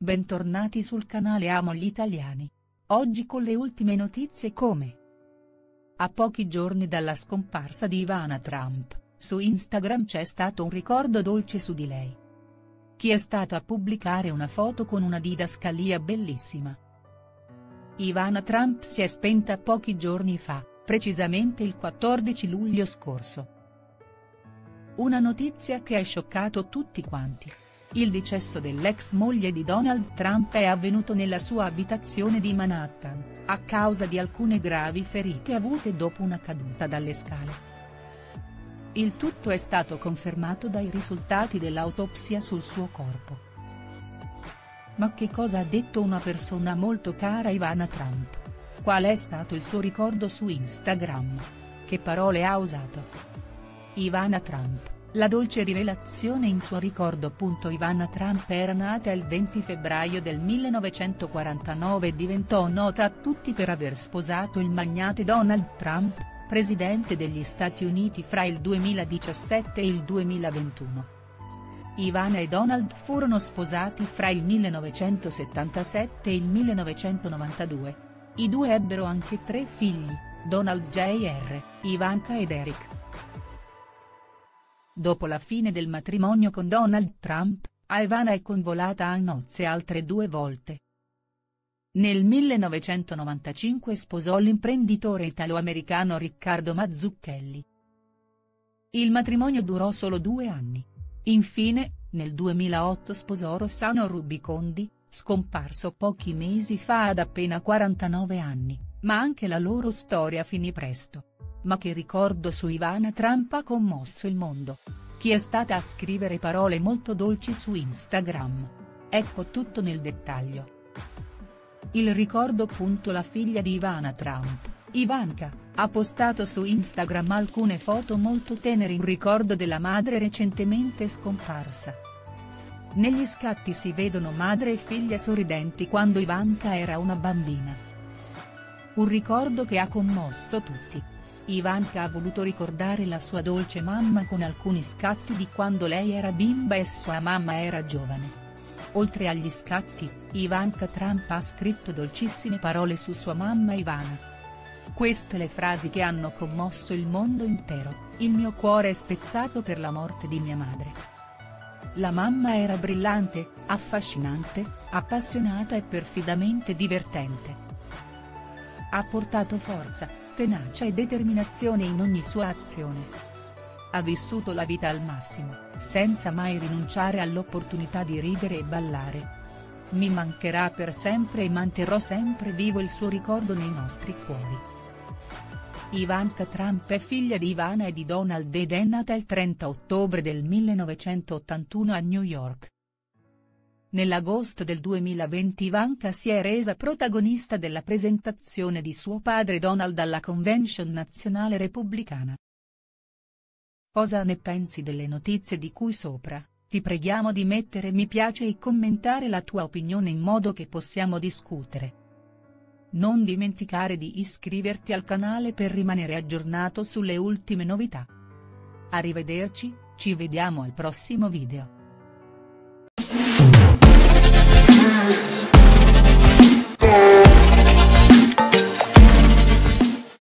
bentornati sul canale Amo gli Italiani. Oggi con le ultime notizie come: a pochi giorni dalla scomparsa di Ivana Trump, su Instagram c'è stato un ricordo dolce su di lei. Chi è stato a pubblicare una foto con una didascalia bellissima? Ivana Trump si è spenta pochi giorni fa, precisamente il 14 luglio scorso. Una notizia che ha scioccato tutti quanti. Il decesso dell'ex moglie di Donald Trump è avvenuto nella sua abitazione di Manhattan, a causa di alcune gravi ferite avute dopo una caduta dalle scale. Il tutto è stato confermato dai risultati dell'autopsia sul suo corpo. Ma che cosa ha detto una persona molto cara a Ivana Trump? Qual è stato il suo ricordo su Instagram? Che parole ha usato? Ivana Trump. La dolce rivelazione in suo ricordo. Ivana Trump era nata il 20 febbraio del 1949 e diventò nota a tutti per aver sposato il magnate Donald Trump, presidente degli Stati Uniti fra il 2017 e il 2021. Ivana e Donald furono sposati fra il 1977 e il 1992. I due ebbero anche 3 figli, Donald Jr., Ivanka ed Eric. Dopo la fine del matrimonio con Donald Trump, Ivana è convolata a nozze altre 2 volte. Nel 1995 sposò l'imprenditore italo-americano Riccardo Mazzucchelli. Il matrimonio durò solo 2 anni. Infine, nel 2008 sposò Rossano Rubicondi, scomparso pochi mesi fa ad appena 49 anni, ma anche la loro storia finì presto. Ma che ricordo su Ivana Trump ha commosso il mondo? Chi è stata a scrivere parole molto dolci su Instagram? Ecco tutto nel dettaglio. Il ricordo. La figlia di Ivana Trump, Ivanka, ha postato su Instagram alcune foto molto tenere in ricordo della madre recentemente scomparsa. Negli scatti si vedono madre e figlia sorridenti quando Ivanka era una bambina. Un ricordo che ha commosso tutti. Ivanka ha voluto ricordare la sua dolce mamma con alcuni scatti di quando lei era bimba e sua mamma era giovane. Oltre agli scatti, Ivanka Trump ha scritto dolcissime parole su sua mamma Ivana. Queste le frasi che hanno commosso il mondo intero: il mio cuore è spezzato per la morte di mia madre. La mamma era brillante, affascinante, appassionata e perfidamente divertente. Ha portato forza, tenacia e determinazione in ogni sua azione. Ha vissuto la vita al massimo, senza mai rinunciare all'opportunità di ridere e ballare. Mi mancherà per sempre e manterrò sempre vivo il suo ricordo nei nostri cuori. Ivanka Trump è figlia di Ivana e di Donald ed è nata il 30 ottobre del 1981 a New York. Nell'agosto del 2020 Ivanka si è resa protagonista della presentazione di suo padre Donald alla Convention Nazionale Repubblicana. Cosa ne pensi delle notizie di cui sopra? Ti preghiamo di mettere mi piace e commentare la tua opinione in modo che possiamo discutere. Non dimenticare di iscriverti al canale per rimanere aggiornato sulle ultime novità. Arrivederci, ci vediamo al prossimo video.